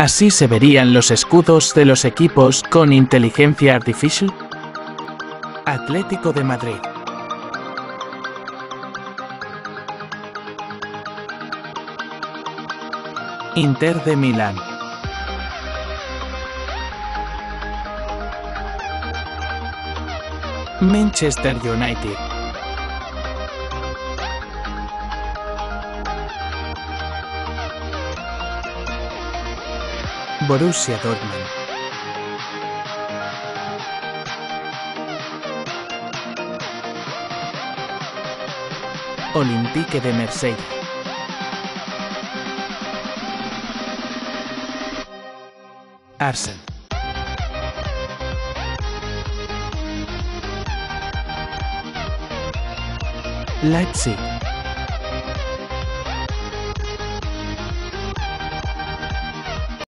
¿Así se verían los escudos de los equipos con inteligencia artificial? Atlético de Madrid. Inter de Milán. Manchester United. Borussia Dortmund. Olympique de Marsella. Arsenal. Leipzig.